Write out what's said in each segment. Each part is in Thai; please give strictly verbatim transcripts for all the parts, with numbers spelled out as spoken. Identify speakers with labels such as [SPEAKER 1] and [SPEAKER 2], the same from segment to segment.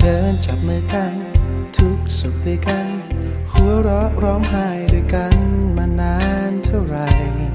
[SPEAKER 1] เดินจับมือกันทุกสุขด้วยกันหัวเราะร้องไห้ด้วยกันมานานเท่าไหร่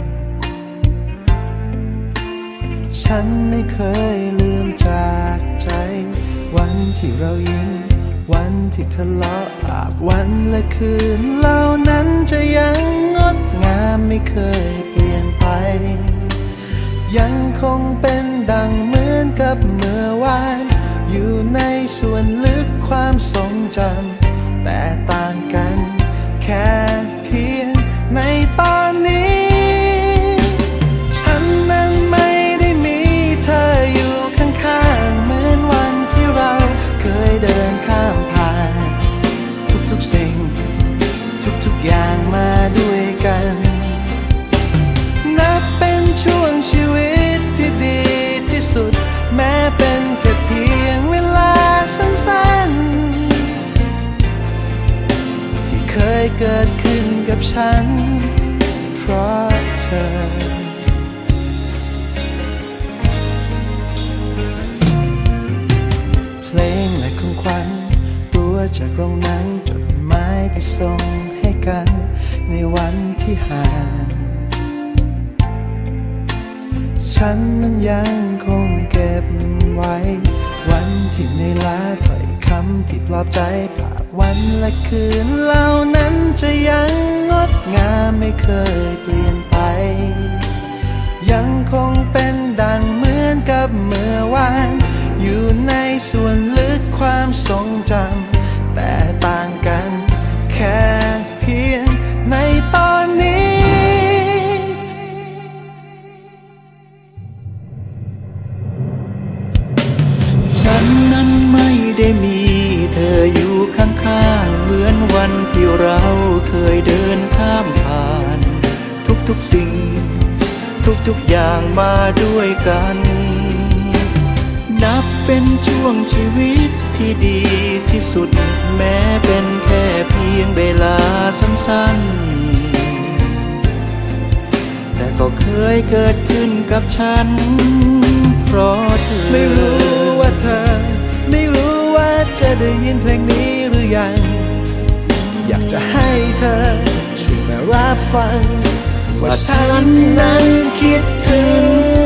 [SPEAKER 1] ฉันไม่เคยลืมจากใจวันที่เรายิ้มวันที่ทะเลาะอาบวันและคืนเหล่านั้นจะยังงดงามไม่เคยเปลี่ยนไปยังคงเป็นดังเหมือนกับเมื่อวานอยู่ในส่วนลึกความทรงจำแต่ต่างกันแค่เพียงในตอนนี้ฉันนั้นไม่ได้มีเธออยู่ข้างๆเหมือนวันที่เราเคยเดินข้ามผ่านทุกๆสิ่งทุกๆอย่างมาด้วยกันนับเป็นช่วงชีวิตที่ดีที่สุดแม้เป็นแค่เพียงเวลาสั้นๆที่เคยเกิดขึ้นกับฉันเพราะเธอเพลงและของขวัญตัวจากโรงหนังจดหมายที่ส่งให้กันในวันที่ห่างฉันนั้นยังคงเก็บไว้วันที่เหนื่อยล้าถ้อยคำที่ปลอบใจภาพวันและคืนเหล่านั้นจะยังงดงามไม่เคยเปลี่ยนไปยังคงเป็นดังเหมือนกับเมื่อวานอยู่ในส่วนลึกความทรงจำแต่ต่างกันแค่เพียงในตอนนี้
[SPEAKER 2] ฉันนั้นไม่ได้มีเธออยู่ข้างๆเหมือนวันที่เราเคยเดินข้ามผ่านทุกๆสิ่งทุกๆอย่างมาด้วยกันนับเป็นช่วงชีวิตที่ดีที่สุดแม้เป็นแค่เพียงเวลาสั้นๆแต่ก็เคยเกิดขึ้นกับฉันเพราะเธอ
[SPEAKER 1] ไม่รู้ว่าเธอไม่รู้ว่าจะได้ยินเพลงนี้หรือยังอยากจะให้เธอช่วยมารับฟังว่าฉันนั้นคิดถึง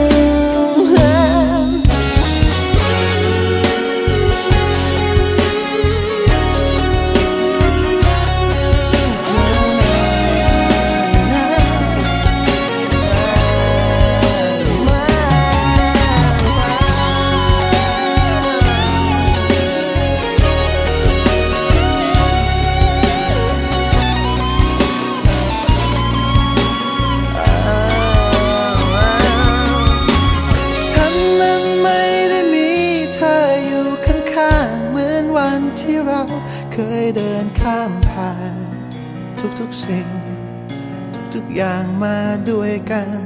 [SPEAKER 1] ที่เราเคยเดินข้ามผ่านทุกๆสิ่งทุกๆอย่างมาด้วยกัน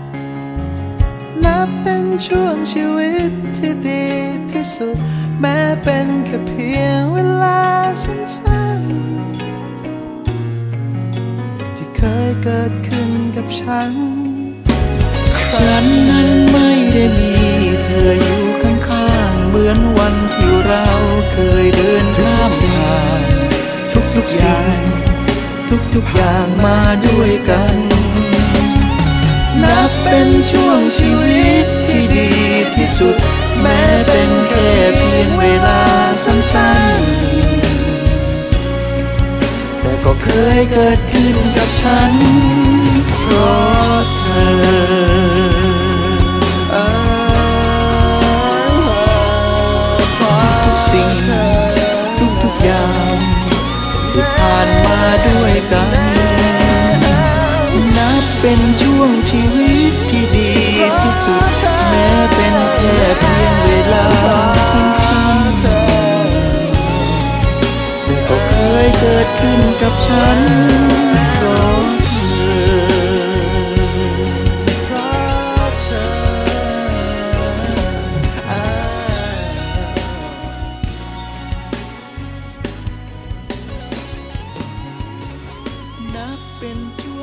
[SPEAKER 1] นับเป็นช่วงชีวิตที่ดีที่สุดแม้เป็นแค่เพียงเวลาสั้นๆที่เคยเกิดขึ้นกับฉัน
[SPEAKER 2] ฉันนั้นไม่ได้มีเธออยู่ข้างๆเหมือนวันที่เราเคยเดินข้ามผ่านทุกๆอย่างทุกๆอย่างมาด้วยกันนับเป็นช่วงชีวิตที่ดีที่สุดแม้เป็นแค่เพียงเวลาสั้นๆแต่ก็เคยเกิดขึ้นกับฉันเพราะเธอทุกๆอย่างที่ผ่านมาด้วยกันนับเป็นช่วงชีวิตที่ดีที่สุดแม้เป็นแค่เพียงเวลาสั้นๆแต่ก็เคยเกิดขึ้นกับฉันเพราะเป็นช่วง